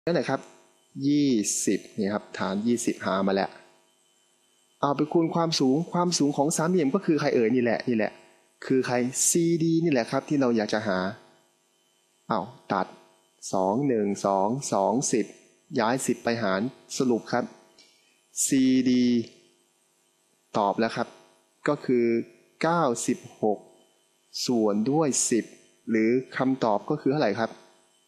นั่นแหละครับ20นี่ครับฐาน20หามาแล้วเอาไปคูณความสูงของสามเหลี่ยมก็คือใครนี่แหละคือใคร CD นี่แหละครับที่เราอยากจะหาเอาตัด2 1 2 2 10ย้าย10ไปหารสรุปครับ CD ตอบแล้วครับก็คือ96ส่วนด้วย10หรือคำตอบก็คือเท่าไหร่ครับ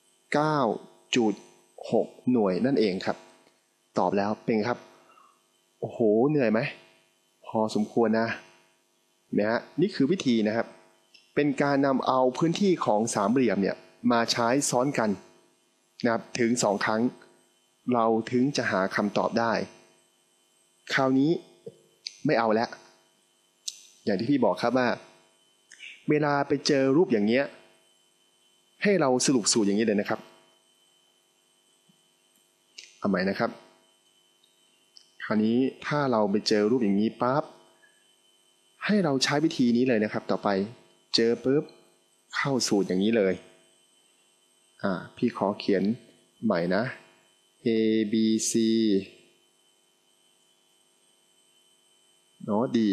9.6 หน่วยนั่นเองครับตอบแล้วเป็นครับโอ้โหเหนื่อยไหมพอสมควรนะนี่คือวิธีนะครับเป็นการนำเอาพื้นที่ของสามเหลี่ยมเนี่ยมาใช้ซ้อนกันนะครับถึง2ครั้งเราถึงจะหาคำตอบได้คราวนี้ไม่เอาแล้วอย่างที่พี่บอกครับว่าเวลาไปเจอรูปอย่างเงี้ยให้เราสรุปสูตรอย่างนี้เลยนะครับเอาใหม่นะครับคราวนี้ถ้าเราไปเจอรูปอย่างนี้ปั๊บให้เราใช้วิธีนี้เลยนะครับต่อไปเจอปุ๊บเข้าสูตรอย่างนี้เลยพี่ขอเขียนใหม่นะ A B C ดี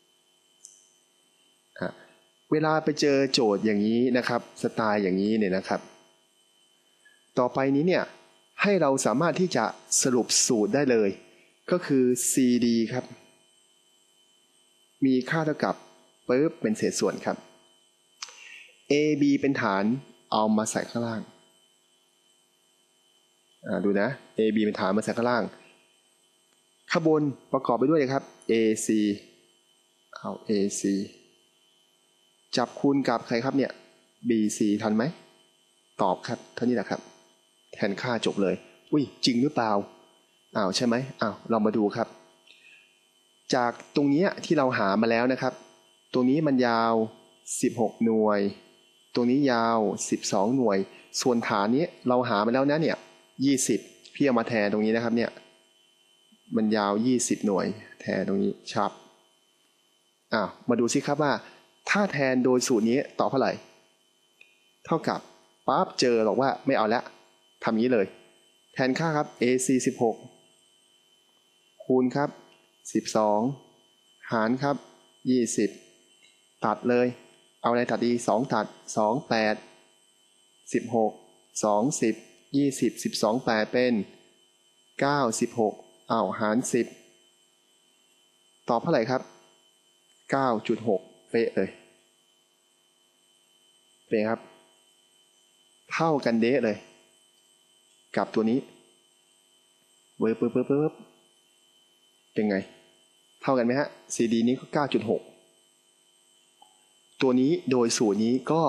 เวลาไปเจอโจทย์อย่างนี้นะครับสไตล์อย่างนี้เนี่ยนะครับต่อไปนี้เนี่ยให้เราสามารถที่จะสรุปสูตรได้เลยก็คือ CD ครับมีค่าเท่ากับปุ๊บเป็นเศษส่วนครับ AB เป็นฐานเอามาใส่ข้างล่างดูนะ AB เป็นฐานมาใส่ข้างล่างข้างบนประกอบไปด้วยครับ AC เอา AC จับคูณกับใครครับเนี่ย BC ทันไหมตอบครับเท่านี้แหละครับแทนค่าจบเลยอุ้ยจริงหรือเปล่าใช่ไหมเรามาดูครับจากตรงนี้ที่เราหามาแล้วนะครับตรงนี้มันยาว16หน่วยตรงนี้ยาว12หน่วยส่วนฐานนี้เราหามาแล้วนะเนี่ย20พี่เอามาแทนตรงนี้นะครับเนี่ยมันยาว20หน่วยแทนตรงนี้ชับมาดูสิครับว่าถ้าแทนโดยสูตรนี้ตอบเท่าไหร่เท่ากับปั๊บเจอบอกว่าไม่เอาแล้วทำนี้เลยแทนค่าครับ AC 16คูณครับ12หารครับ20ตัดเลยเอาอะไรตัดดี2ตัด2 8 16 2 10 20 12 8เป็น9 16หาร10ตอบเท่าไหร่ครับ 9.6 เป๊ะเลยเป็นครับเท่ากันเดะเลยกับตัวนี้ปึ๊บเป็นไงเท่ากันไหมฮะ CD นี้ก็ 9.6 ตัวนี้โดยสูตรนี้ก็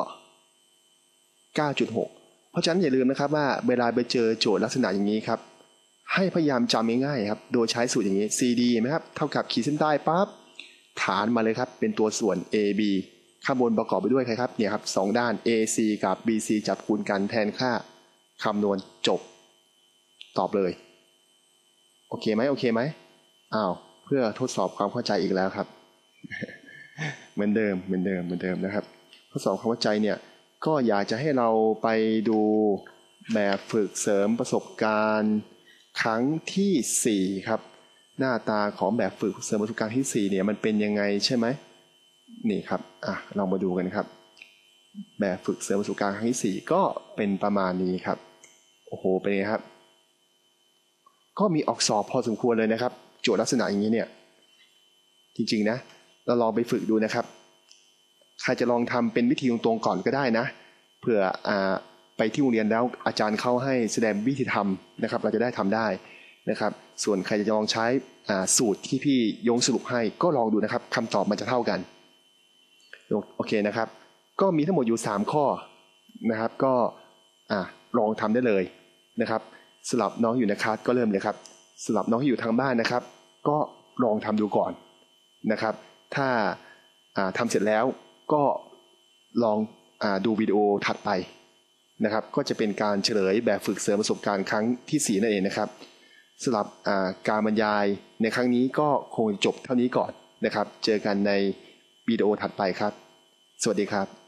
9.6 เพราะฉะนั้นอย่าลืมนะครับว่าเวลาไปเจอโจทย์ลักษณะอย่างนี้ครับให้พยายามจำง่ายๆครับโดยใช้สูตรอย่างนี้ CD ไหมครับเท่ากับขีดเส้นใต้ปั๊บฐานมาเลยครับเป็นตัวส่วน AB ข้างบนประกอบไปด้วยใครครับเนี่ยครับ2ด้าน AC กับ BC จับคูณกันแทนค่าคำนวณจบตอบเลยโอเคไหมเพื่อทดสอบความเข้าใจอีกแล้วครับ เหมือนเดิมนะครับทดสอบความเข้าใจเนี่ยก็อยากจะให้เราไปดูแบบฝึกเสริมประสบการณ์ครั้งที่4ครับหน้าตาของแบบฝึกเสริมประสบการณ์ที่4เนี่ยมันเป็นยังไงใช่ไหมนี่ครับเรามาดูกันครับแบบฝึกเสริมประสบการณ์ครั้งที่4ก็เป็นประมาณนี้ครับโอ้โหเป็นไงครับก็มีออกสอบพอสมควรเลยนะครับโจทย์ลักษณะอย่างนี้เนี่ยจริงๆนะเราลองไปฝึกดูนะครับใครจะลองทำเป็นวิธีตรงๆก่อนก็ได้นะเผื่อไปที่โรงเรียนแล้วอาจารย์เข้าให้แสดงวิธีทำนะครับเราจะได้ทำได้นะครับส่วนใครจะลองใช้สูตรที่พี่ยงสรุปให้ก็ลองดูนะครับคำตอบมันจะเท่ากันโอเคนะครับก็มีทั้งหมดอยู่3ข้อนะครับก็ลองทำได้เลยนะครับสำหรับน้องอยู่ในคลาสก็เริ่มเลยครับสำหรับน้องที่อยู่ทางบ้านนะครับก็ลองทำดูก่อนนะครับถ้าทำเสร็จแล้วก็ลองดูวิดีโอถัดไปนะครับก็จะเป็นการเฉลยแบบฝึกเสริมประสบการณ์ครั้งที่4นั่นเองนะครับสำหรับการบรรยายในครั้งนี้ก็คงจบเท่านี้ก่อนนะครับเจอกันในวิดีโอถัดไปครับสวัสดีครับ